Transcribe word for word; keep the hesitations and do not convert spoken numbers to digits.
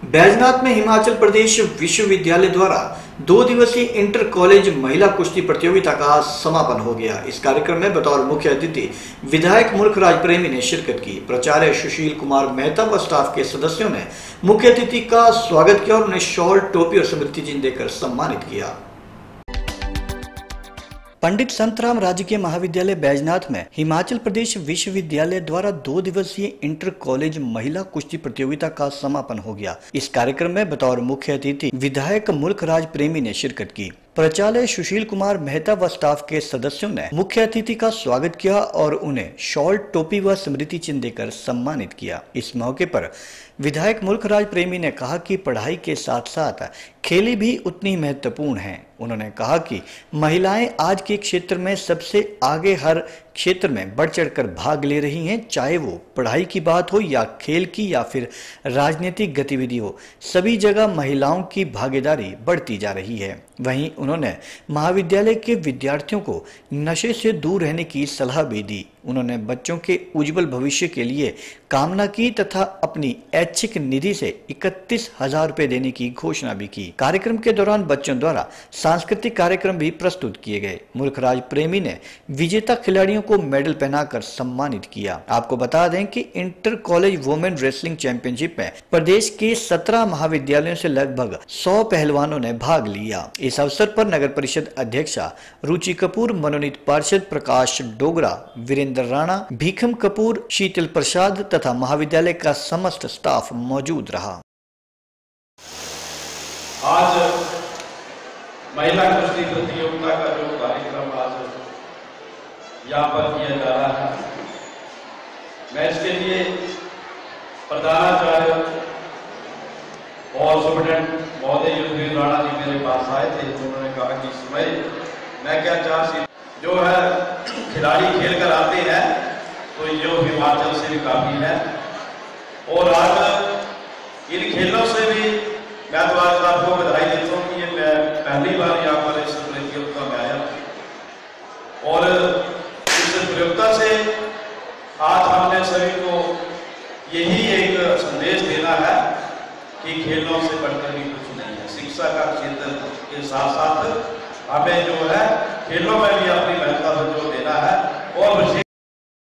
बैजनाथ में हिमाचल प्रदेश विश्वविद्यालय द्वारा दो दिवसीय इंटर कॉलेज महिला कुश्ती प्रतियोगिता का समापन हो गया। इस कार्यक्रम में बतौर मुख्य अतिथि विधायक मुल्खराज प्रेमी ने शिरकत की। प्राचार्य सुशील कुमार मेहता व स्टाफ के सदस्यों ने मुख्य अतिथि का स्वागत किया और उन्हें शॉल, टोपी और स्मृति चिन्ह देकर सम्मानित किया। पंडित संतराम राजकीय महाविद्यालय बैजनाथ में हिमाचल प्रदेश विश्वविद्यालय द्वारा दो दिवसीय इंटर कॉलेज महिला कुश्ती प्रतियोगिता का समापन हो गया। इस कार्यक्रम में बतौर मुख्य अतिथि विधायक मुल्खराज प्रेमी ने शिरकत की। प्राचार्य सुशील कुमार मेहता व स्टाफ के सदस्यों ने मुख्य अतिथि का स्वागत किया और उन्हें शॉल, टोपी व स्मृति चिन्ह देकर सम्मानित किया। इस मौके पर विधायक मुल्खराज प्रेमी ने कहा कि पढ़ाई के साथ साथ खेल भी उतनी महत्वपूर्ण है। उन्होंने कहा कि महिलाएं आज के क्षेत्र में सबसे आगे हर क्षेत्र में बढ़ चढ़कर भाग ले रही हैं, चाहे वो पढ़ाई की बात हो या खेल की या फिर राजनीतिक गतिविधि हो, सभी जगह महिलाओं की भागीदारी बढ़ती जा रही है। वहीं उन्होंने महाविद्यालय के विद्यार्थियों को नशे से दूर रहने की सलाह भी दी। उन्होंने बच्चों के उज्जवल भविष्य के लिए कामना की तथा अपनी ऐच्छिक निधि से इकतीस हजार रुपए देने की घोषणा भी की। कार्यक्रम के दौरान बच्चों द्वारा सांस्कृतिक कार्यक्रम भी प्रस्तुत किए गए। मुल्खराज प्रेमी ने विजेता खिलाड़ियों को मेडल पहनाकर सम्मानित किया। आपको बता दें कि inter college women wrestling championship में प्रदेश के सत्रह महाविद्यालयों से लगभग सौ पहलवानों ने भाग लिया। इस अवसर पर नगर परिषद अध्यक्षा रुचि कपूर, मनोनीत पार्षद प्रकाश डोगरा, वीरेंद्र राणा, भीखम कपूर, शीतल प्रसाद तथा महाविद्यालय का समस्त स्टाफ मौजूद रहा। आज महिला कुश्ती प्रतियोगिता का जो कार्यक्रम आज यहाँ पर किया जा रहा है, मैं इसके लिए प्रधानाचार्य और सुप्रिटेंडेंट महोदय युद्धवीर राणा जी मेरे पास आए थे। तो उन्होंने कहा कि समय मैं क्या चार सी जो है खिलाड़ी खेल कर आते हैं तो ये हिमाचल से भी काफी है और आज इन खेलों से भी मैं तो आज आपको बधाई देता हूँ कि ये मैं पहली बार यहाँ पर इस प्रतियोगिता में आया और इस प्रतियोगिता से आज हमने सभी को यही एक संदेश देना है कि खेलों से बढ़कर भी कुछ नहीं है। शिक्षा का क्षेत्र के साथ साथ हमें जो है खेलों में भी अपनी महत्ता पर जोर देना है और